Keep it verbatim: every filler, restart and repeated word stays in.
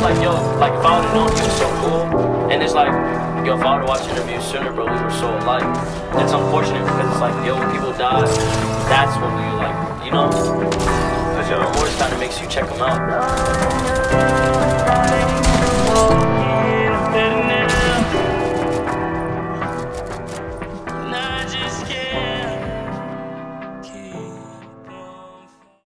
like, yo, like if I would've known he was so cool, and it's like, yo, if I would've watched the interview sooner, bro, we were so alike. It's unfortunate because it's like, yo, when people die, that's when we like, you know? Because your remorse kind of makes you check them out.